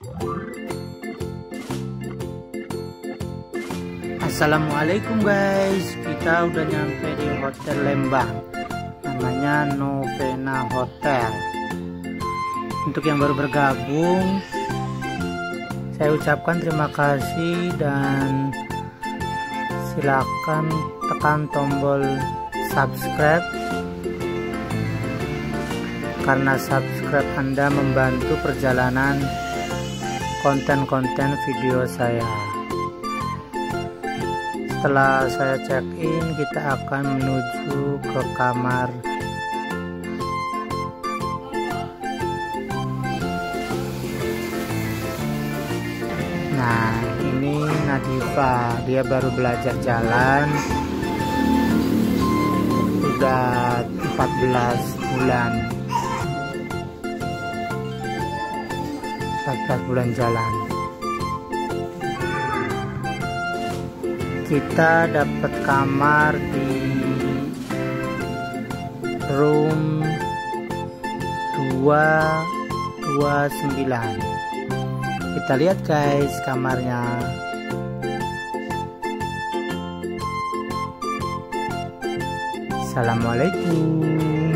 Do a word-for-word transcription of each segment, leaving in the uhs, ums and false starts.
Assalamualaikum guys, kita udah nyampe di Hotel Lembang, namanya Novena Hotel. Untuk yang baru bergabung, saya ucapkan terima kasih dan silakan tekan tombol subscribe, karena subscribe Anda membantu perjalanan konten-konten video saya. Setelah saya check in, kita akan menuju ke kamar. Nah, ini Nadifa, dia baru belajar jalan, sudah empat belas bulan, empat belas bulan jalan. Kita dapat kamar di room dua dua sembilan. Kita lihat guys kamarnya. Assalamualaikum.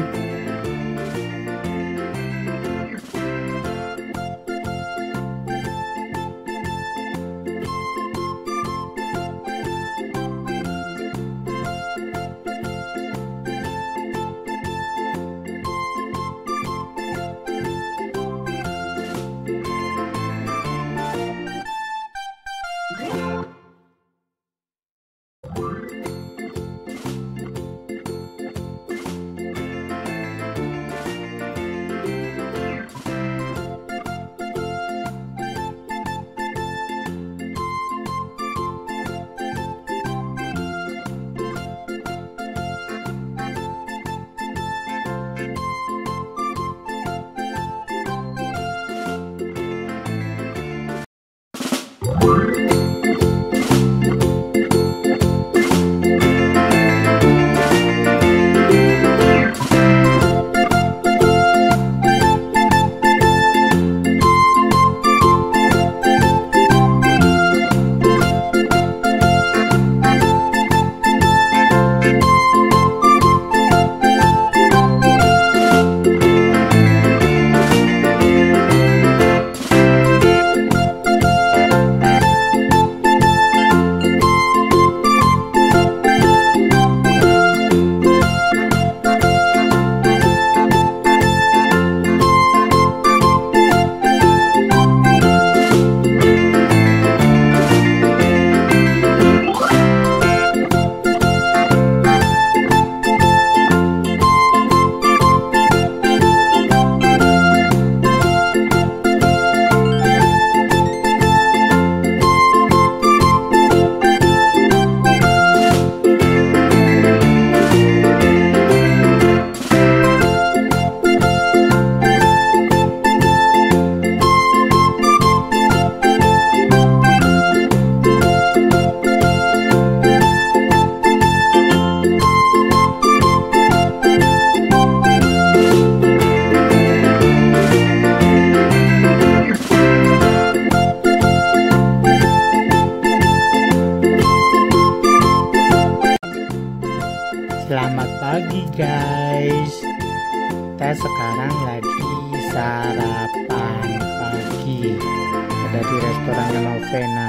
Selamat pagi guys, kita sekarang lagi sarapan pagi, ada di restoran Novena.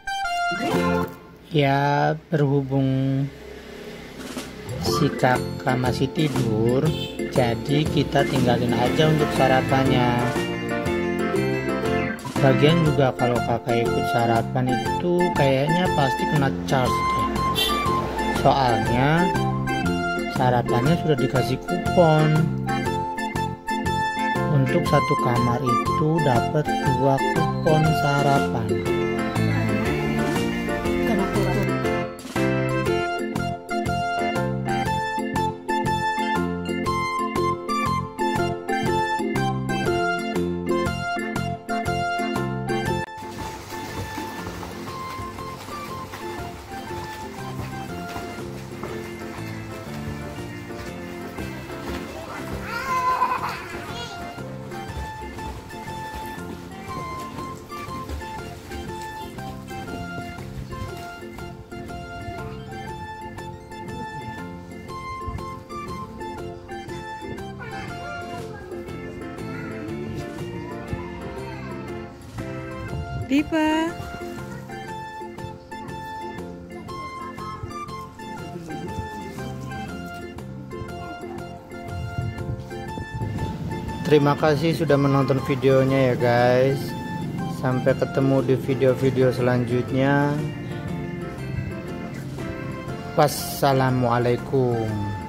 Ya, berhubung si kakak masih tidur, jadi kita tinggalin aja untuk sarapannya. Bagian juga kalau kakak ikut sarapan itu kayaknya pasti kena charge deh. Soalnya sarapannya sudah dikasih kupon. Untuk satu kamar itu dapat dua kupon sarapan. Diva. Terima kasih sudah menonton videonya ya guys. Sampai ketemu di video-video selanjutnya. Wassalamualaikum.